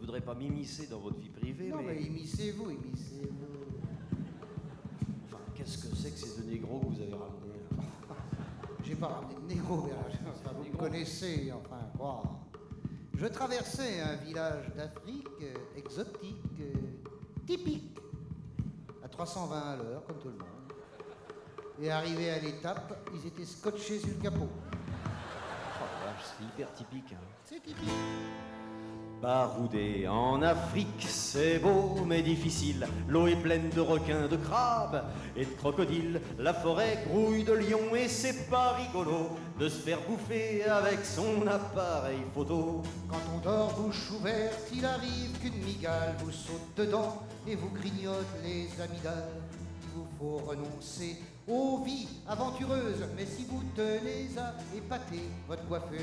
voudrais pas m'immiscer dans votre vie privée, Non, mais... mais immiscez-vous, immiscez-vous. Enfin, qu'est-ce que c'est que ces deux négros que vous avez ramenés, là? J'ai pas ramené de négro, enfin, vous me connaissez, enfin, quoi. Je traversais un village d'Afrique exotique, typique, à 320 à l'heure, comme tout le monde. Et arrivé à l'étape, ils étaient scotchés sur le capot. Oh la vache, c'est hyper typique, hein. C'est typique. Baroudé en Afrique, c'est beau mais difficile. L'eau est pleine de requins, de crabes et de crocodiles. La forêt grouille de lions et c'est pas rigolo de se faire bouffer avec son appareil photo. Quand on dort bouche ouverte, il arrive qu'une migale vous saute dedans et vous grignote les amygdales. Il vous faut renoncer aux vies aventureuses, mais si vous tenez à épater votre coiffeuse.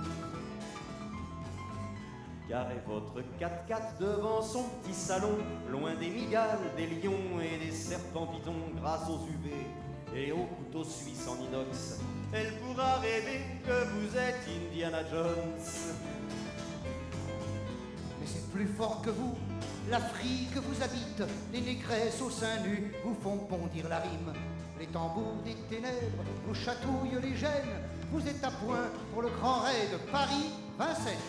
Garez votre 4x4 devant son petit salon, loin des migales, des lions et des serpents pitons. Grâce aux UV et aux couteaux suisses en inox, elle pourra rêver que vous êtes Indiana Jones. Mais c'est plus fort que vous, l'Afrique vous habite, les négresses au sein nu vous font bondir la rime. Les tambours des ténèbres vous chatouillent les gènes, vous êtes à point pour le grand raid Paris-Vincennes.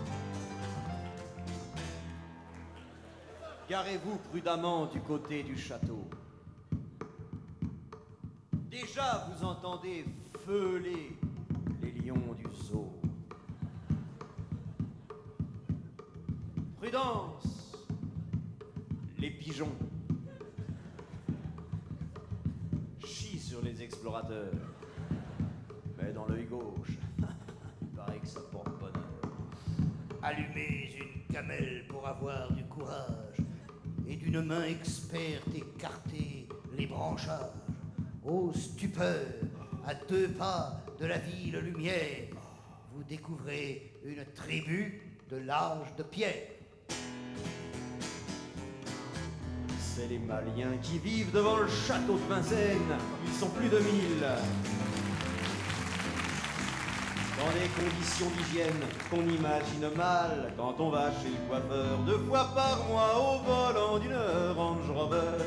Garez-vous prudemment du côté du château. Déjà vous entendez feuler les lions du zoo. Prudence, les pigeons chient sur les explorateurs. Mais dans l'œil gauche, il paraît que ça porte bonheur. Allumez une camelle pour avoir du courage et d'une main experte écarter les branchages. Ô stupeur, à 2 pas de la ville lumière, vous découvrez une tribu de l'âge de pierre. C'est les Maliens qui vivent devant le château de Vincennes. Ils sont plus de 1000. Dans des conditions d'hygiène qu'on imagine mal quand on va chez le coiffeur 2 fois par mois au volant d'une Range Rover.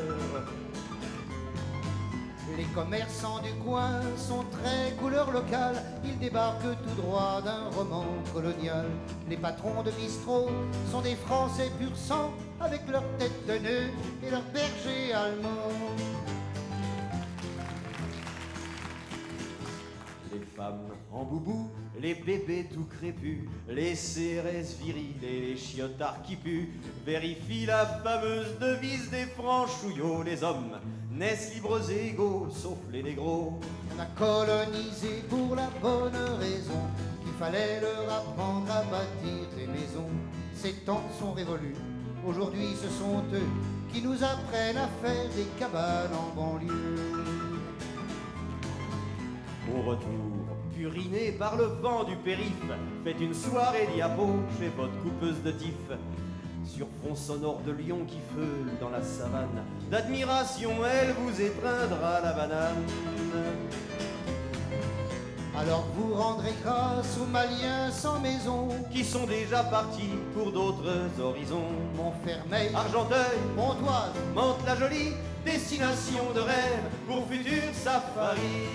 Les commerçants du coin sont très couleur locale, ils débarquent tout droit d'un roman colonial. Les patrons de bistrot sont des Français pur sang, avec leur tête de nœud et leur berger allemand. Les femmes en boubou, les bébés tout crépus, les CRS viriles et les chiotards qui puent vérifient la fameuse devise des franchouillots. Les hommes naissent libres et égaux, sauf les négros. On a colonisé pour la bonne raison qu'il fallait leur apprendre à bâtir des maisons. Ces temps sont révolus, aujourd'hui ce sont eux qui nous apprennent à faire des cabanes en banlieue. Au retour, puriné par le vent du périph', faites une soirée diapo chez votre coupeuse de tif. Sur fond sonore de lion qui feule dans la savane, d'admiration elle vous étreindra la banane. Alors vous rendrez grâce aux Maliens sans maison, Qui sont déjà partis pour d'autres horizons. Montfermeil, Argenteuil, Pontoise, Mantes-la-Jolie, destination de rêve pour futur safari.